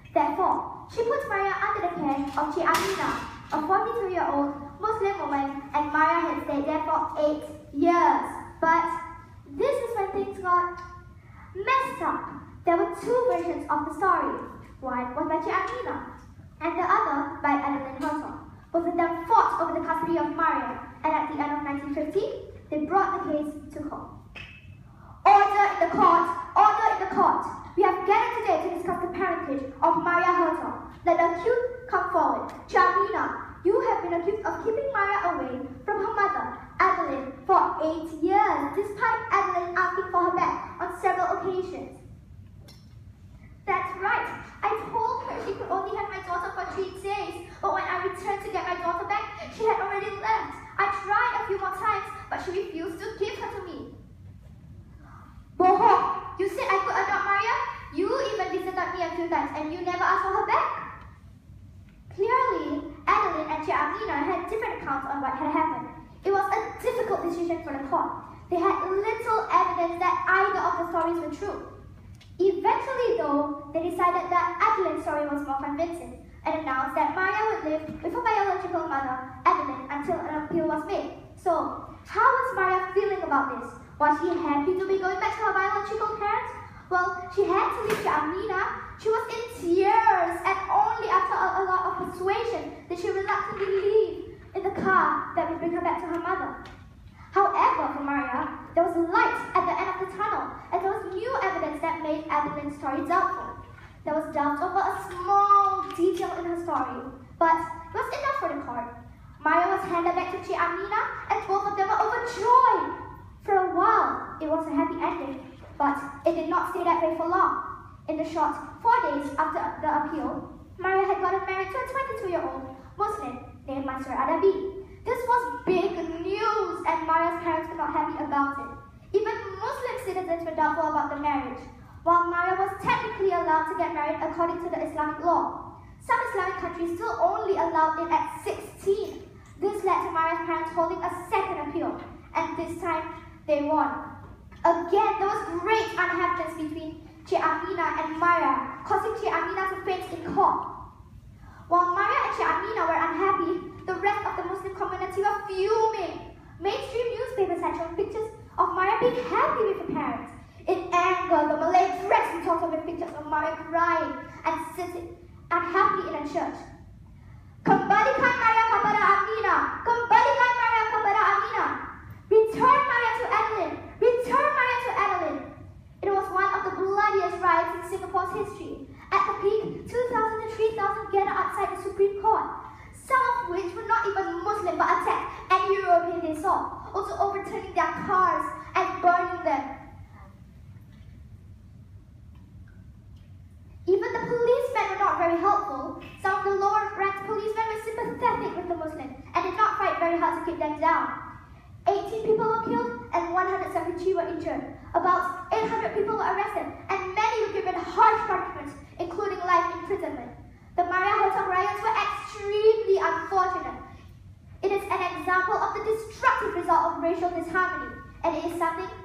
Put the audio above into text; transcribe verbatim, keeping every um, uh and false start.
Therefore, she put Maria under the care of Cik Aminah, a forty-two-year-old Muslim woman, and Maria had stayed there for eight years. But this is when things got messed up. There were two versions of the story. One was by Cik Aminah, and the other by Adeline Hertog. Both of them fought over the custody of Maria, and at the end of nineteen fifty, they brought the case to court. Order in the court! Order in the court! We have gathered today to discuss the parentage of Maria Hertog. Let the accused come forward. Cik Aminah, you have been accused of keeping Maria away from her mother, Adeline, for eight years, despite Adeline asking for her back on several occasions. That's right. I told her she could only have my daughter for three days, but when I returned to get my daughter back, she had already left. I tried a few more times, but she refused to give her to me. Bohong! You said I could adopt Maria? You even visited me a few times and you never asked for her back? Clearly, Adeline and Cik Aminah had different accounts on what had happened. It was a difficult decision for the court. They had little evidence that either of the stories were true. Eventually, though, they decided that Adeline's story was more convincing and announced that Maria would live with her biological mother, Adeline, until an appeal was made. So, how was Maria feeling about this? Was she happy to be going back to her biological parents? Well, she had to leave Cik Aminah. She was in tears, and only after a, a lot of persuasion did she reluctantly leave in the car that would bring her back to her mother. However, for Maria, there was light at the end of the tunnel, and there was new evidence that made Adeline's story doubtful. There was doubt over a small detail in her story, but it was enough for the court. Maria was handed back to Cik Aminah, and both of them were overjoyed. For a while, it was a happy ending, but it did not stay that way for long. In the short four days after the appeal, Maria had gotten married to a twenty-two-year-old Muslim named Mansur Adabi. This was big news, and Maria's parents were not happy about it. Even Muslim citizens were doubtful about the marriage. While Maria was technically allowed to get married according to the Islamic law, some Islamic countries still only allowed it at sixteen. This led to Maria's parents holding a second appeal, and this time they won. Again, there was great unhappiness between Cik Aminah and Maria, causing Cik Aminah to faint in court. While Maria and Cik Aminah were unhappy, the rest of the Muslim community were fuming. Mainstream newspapers had shown pictures of Maria being happy with her parents. In anger, the Malay press retorted with pictures of Maria crying and sitting unhappily in a church. Kembalikan Maria kepada Aminah! Kembalikan Maria kepada Aminah! Return Maria to Adeline! Return Maria to Adeline! It was one of the bloodiest riots in Singapore's history. At the peak, two thousand to three thousand gathered outside the Supreme Court, some of which were not even Muslim but attacked any European they saw, also overturning their cars and burning them. Even the policemen were not very helpful. Some of the lower-ranked policemen were sympathetic with the Muslims and did not fight very hard to keep them down. eighteen people were killed and one hundred seventy-three were injured. About eight hundred people were arrested and many were given harsh punishments, including life imprisonment. The Maria Hertog riots were extremely unfortunate. It is an example of the destructive result of racial disharmony, and it is something